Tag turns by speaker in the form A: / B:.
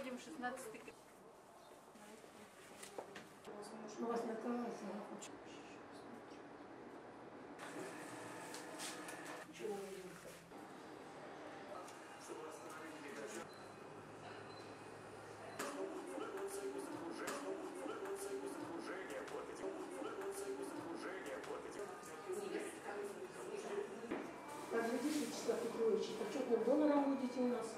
A: входим в 16-й.
B: У вас не открывается. Чего вы делаете? Так, 2004 почетным донором будете у нас.